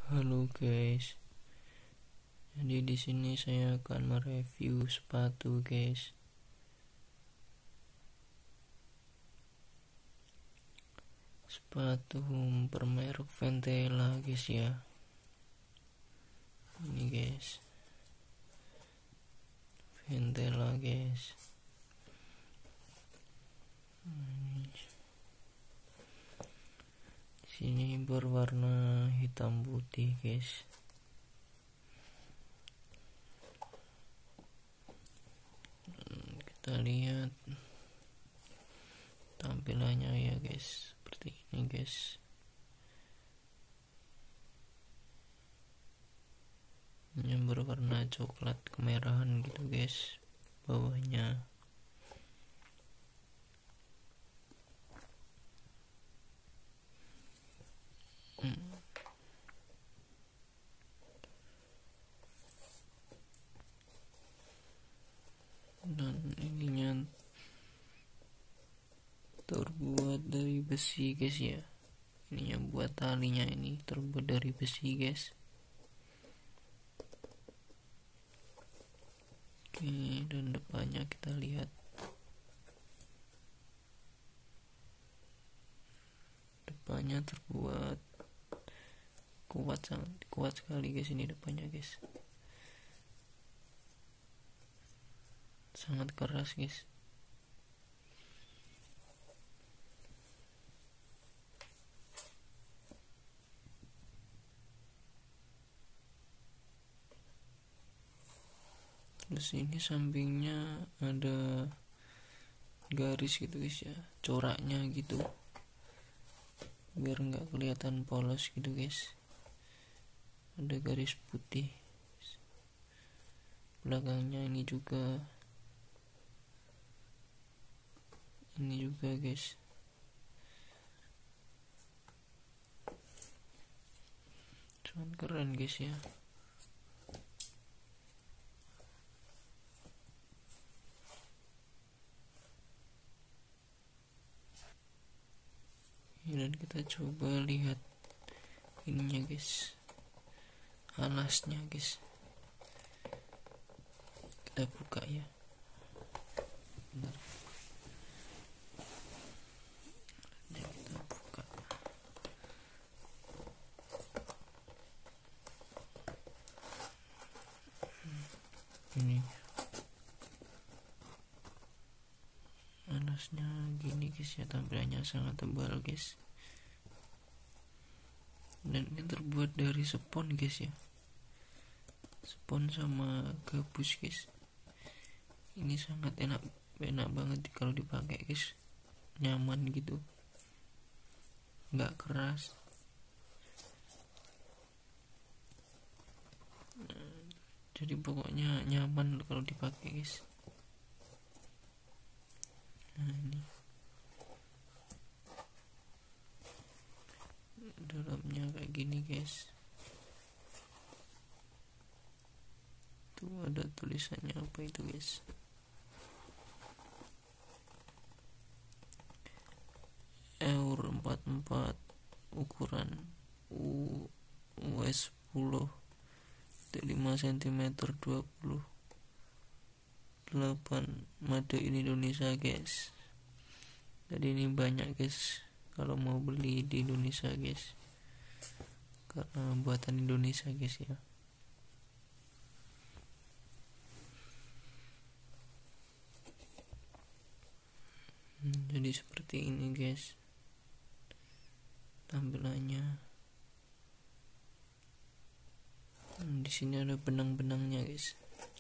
Halo guys, jadi di sini saya akan mereview sepatu guys. Sepatu bermerek Ventela guys ya. Ini guys, Ventela guys. Sini berwarna hitam putih guys. Kita lihat tampilannya ya guys, seperti ini guys. Ini berwarna coklat kemerahan gitu guys bawahnya. Dan ininya terbuat dari besi guys ya. Ininya buat talinya ini terbuat dari besi guys. Oke, dan depannya kita lihat. Depannya terbuat kuat sekali guys, ini depannya guys. Sangat keras guys. Terus ini sampingnya ada garis gitu guys ya, coraknya gitu biar nggak kelihatan polos gitu guys. Ada garis putih. Belakangnya ini juga guys. Sangat keren guys ya. Dan kita coba lihat ininya guys, alasnya guys. Kita buka ya. Bentar. Kita buka. Ini alasnya gini guys ya, tampilannya sangat tebal guys. Dan ini terbuat dari spons guys ya, spons sama gabus guys. Ini sangat enak banget kalau dipakai guys, nyaman gitu, nggak keras. Jadi pokoknya nyaman kalau dipakai guys. Nah ini dalamnya kayak gini guys. Tuh ada tulisannya apa itu guys. EUR 44 ukuran US 10 5 cm 28 made in Indonesia guys. Jadi ini banyak guys kalau mau beli di Indonesia guys, karena buatan Indonesia guys ya. Jadi seperti ini guys tampilannya. Di sini ada benang-benangnya guys.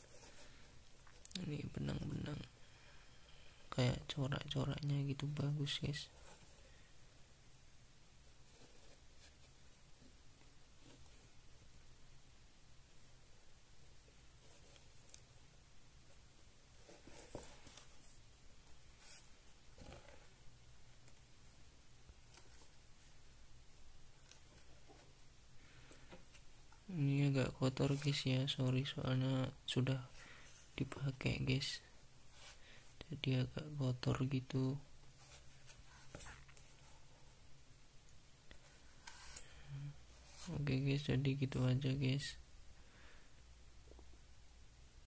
Ini benang-benang kayak corak-coraknya gitu, bagus guys. Ini agak kotor guys ya, sorry soalnya sudah dipakai guys, jadi agak kotor gitu. Oke guys, jadi gitu aja guys.